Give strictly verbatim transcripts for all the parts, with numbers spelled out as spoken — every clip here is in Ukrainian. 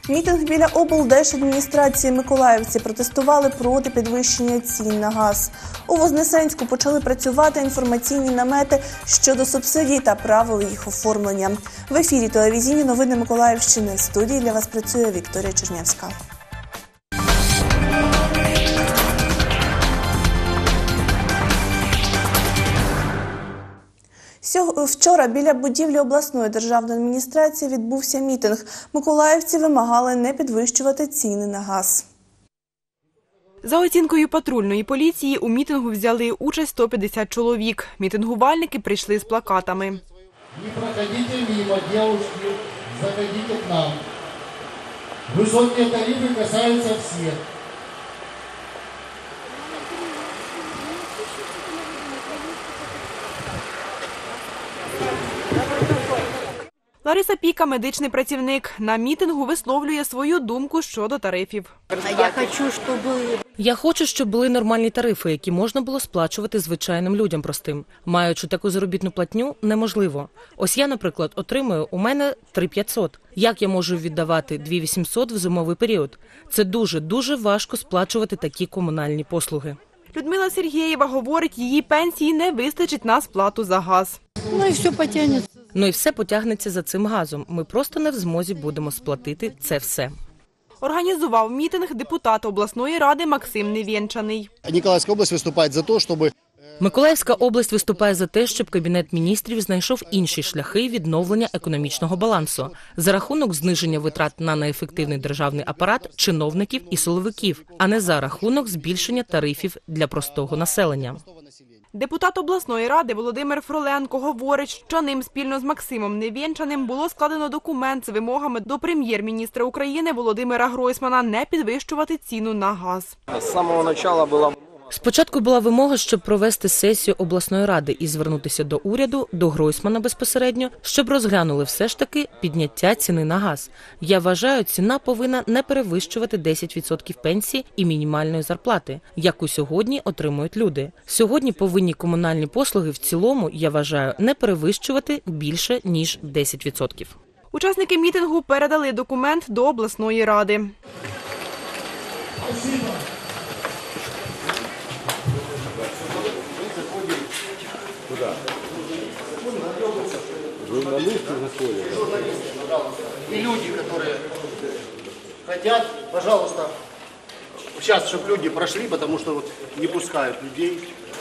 Мітинг біля облдержадміністрації Миколаївці протестували проти підвищення цін на газ. У Вознесенську почали працювати інформаційні намети щодо субсидій та правил їх оформлення. В ефірі телевізійні новини Миколаївщини. В студії для вас працює Вікторія Чернявська. Вчора біля будівлі обласної державної адміністрації відбувся мітинг. Миколаївці вимагали не підвищувати ціни на газ. За оцінкою патрульної поліції, у мітингу взяли участь сто п'ятдесят чоловік. Мітингувальники прийшли з плакатами. Не проходите мимо, девушки, заходите к нам. Высокие тарифы касаются всех. Лариса Піка – медичний працівник. На мітингу висловлює свою думку щодо тарифів. Я хочу, щоб... Я хочу, щоб були нормальні тарифи, які можна було сплачувати звичайним людям простим. Маючи таку заробітну платню, неможливо. Ось я, наприклад, отримую, у мене три п'ятсот. Як я можу віддавати дві вісімсот в зимовий період? Це дуже-дуже важко сплачувати такі комунальні послуги. Людмила Сергієва говорить, її пенсії не вистачить на сплату за газ. Ну і все потягнеться. Ну і все потягнеться за цим газом. Ми просто не в змозі будемо сплатити це все. Організував мітинг депутат обласної ради Максим Невєнчаний. Ніколаївська область виступає за те, щоб... Миколаївська область виступає за те, щоб Кабінет міністрів знайшов інші шляхи відновлення економічного балансу за рахунок зниження витрат на неефективний державний апарат чиновників і силовиків, а не за рахунок збільшення тарифів для простого населення. Депутат обласної ради Володимир Фроленко говорить, що ним спільно з Максимом Невєнчаним було складено документ з вимогами до прем'єр-міністра України Володимира Гройсмана не підвищувати ціну на газ. З самого початку була Спочатку була вимога, щоб провести сесію обласної ради і звернутися до уряду, до Гройсмана безпосередньо, щоб розглянули все ж таки підняття ціни на газ. Я вважаю, ціна повинна не перевищувати десять відсотків пенсії і мінімальної зарплати, яку сьогодні отримують люди. Сьогодні повинні комунальні послуги в цілому, я вважаю, не перевищувати більше, ніж десять відсотків. Учасники мітингу передали документ до обласної ради. Куда? Журналисты заходят. И люди, которые хотят, пожалуйста, сейчас, чтобы люди прошли, потому что вот не пускают людей.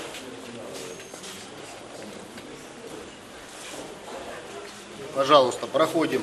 Пожалуйста, проходим.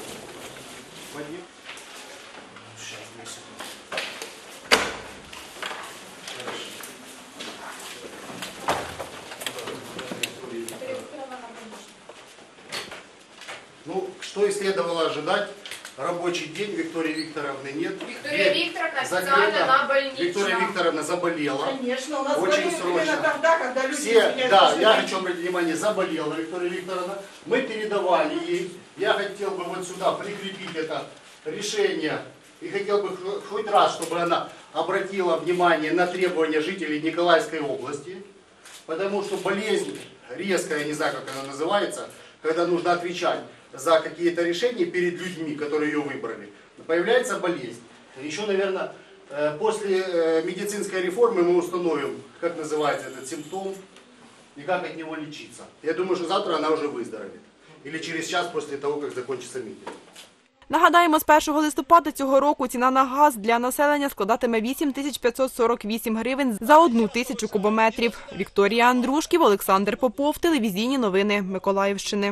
Ну, что и следовало ожидать, рабочий день, Виктории Викторовны нет. Виктория Викторовна официально на больничном. Виктория Викторовна заболела. Конечно, у нас очень срочно. Тогда, когда люди Все, да, я хочу обратить внимание, заболела Виктория Викторовна. Мы передавали ей. Я хотел бы вот сюда прикрепить это решение. И хотел бы хоть раз, чтобы она обратила внимание на требования жителей Николаевской области. Потому что болезнь резкая, я не знаю, как она называется, когда нужно отвечать за какие-то решения перед людьми, которые ее выбрали, появляется болезнь. Еще, наверное, после медицинской реформы мы установим, как называется этот симптом и как от него лечиться. Я думаю, что завтра она уже выздоровеет. Или через час после того, как закончится митинг. Нагадаємо, з першого листопада цього року ціна на газ для населення складатиме вісім тисяч п'ятсот сорок вісім гривень за одну тисячу кубометрів. Вікторія Андрушків, Олександр Попов, телевізійні новини Миколаївщини.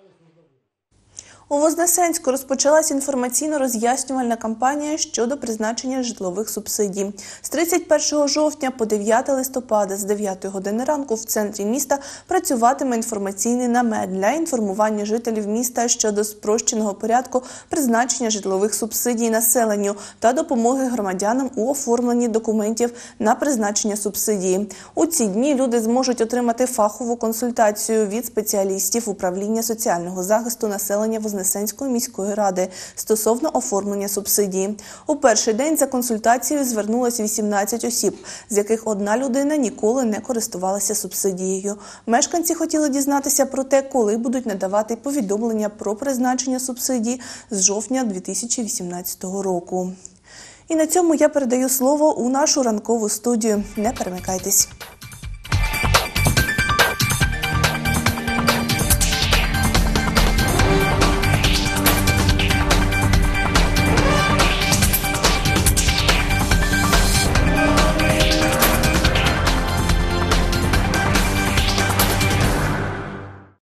У Вознесенську розпочалась інформаційно-роз'яснювальна кампанія щодо призначення житлових субсидій. З тридцять першого жовтня по дев'яте листопада з дев'ятої години ранку в центрі міста працюватиме інформаційний намет для інформування жителів міста щодо спрощеного порядку призначення житлових субсидій населенню та допомоги громадянам у оформленні документів на призначення субсидії. У ці дні люди зможуть отримати фахову консультацію від спеціалістів управління соціального захисту населення Вознесенська Вознесенської міської ради стосовно оформлення субсидії. У перший день за консультацією звернулось вісімнадцять осіб, з яких одна людина ніколи не користувалася субсидією. Мешканці хотіли дізнатися про те, коли будуть надавати повідомлення про призначення субсидій з жовтня дві тисячі вісімнадцятого року. І на цьому я передаю слово у нашу ранкову студію. Не перемикайтесь.